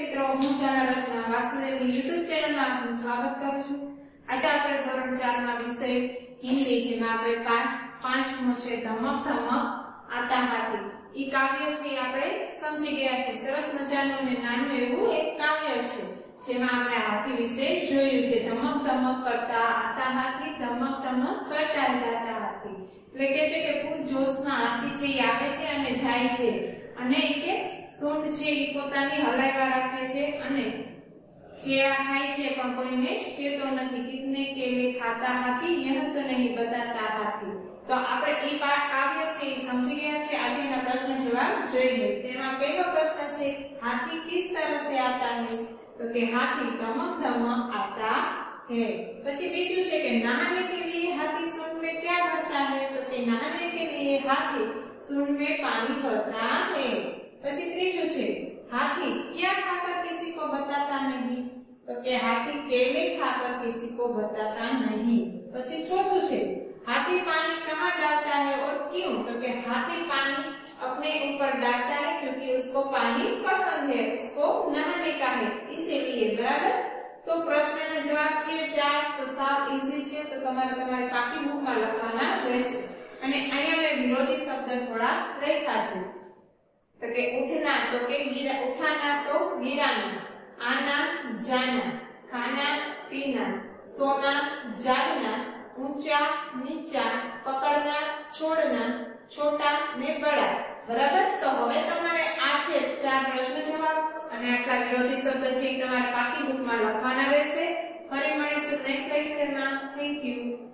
મિત્રો, હું જાણા રચના વાસુદેવની YouTube ચેનલમાં આપનું સ્વાગત કરું છું। આજે આપણે ધોરણ 4 માં વિષય હિન્દી જેમાં આપણે પાઠ 5 નો છે ધમક ધમક આતા હાથી। ઈ કાવ્ય છે આપણે સમજી ગયા છે। સરસ મજાનું અને નાનું એવું એક કાવ્ય છે જેમાં આપણે હાથી વિશે જોયું કે ધમક ધમક કરતા આતા હાથી, ધમક ધમક કરતા જાતા હાથી। એટલે કે છે કે પૂર જોશમાં હાથી છે ઈ આવે છે અને જાય છે અને કે સૂંઢ છે ઈ પોતાની હલાવ્યા રાખે છે અને કેળા ખાય છે પણ કોઈને કહેતો નથી। કિતને કેલે ખાતા હાથી यह तो नहीं बताता हाथी। तो આપણે ઈ કાવ્ય છે ઈ સમજી ગયા છે। આજે એના પ્રશ્ન જવાબ જોઈએ। તેમાં પહેલો પ્રશ્ન છે हाथी किस तरह से आता है? तो કે हाथी धमक धमक आता है। પછી બીજું છે કે नहाने के लिए हाथी सूंड में क्या भरता है? तो કે नहाने के लिए हाथी सूंड में पानी भरता है। પછી ત્રીજું છે हाथी क्या खाकर किसी को बताता नहीं? तो કે हाथी केले खाकर किसी को बताता नहीं। પછી ચોથું છે हाथी पानी कहाँ डालता है और क्यों? तो कि हाथी पानी अपने ऊपर डालता है क्योंकि उसको पानी पसंद है, उसको नहाने का है इसीलिए। बराबर। तो प्रश्नનો જવાબ છે 4। તો સાવ ઈઝી છે, તો તમારી પાકી બુકમાં લખવાના રહેશે। અને અહીંયા મેં વિરોધી શબ્દ થોડા લખ્યા છે। तो के उठना तो के गिरा, उठाना तो गिराना, आना जाना, खाना पीना, सोना जागना, ऊंचा नीचा, पकड़ना छोड़ना, छोटा ने बड़ा। बराबर। तो હવે તમારે આ છે 4 પ્રશ્ન જવાબ અને આટલા વિરોધી શબ્દ છે તમારે પાકી બુકમાં લખવાના રહેશે। ફરી મળીશું નેક્સ્ટ લેક્ચરમાં। Thank you.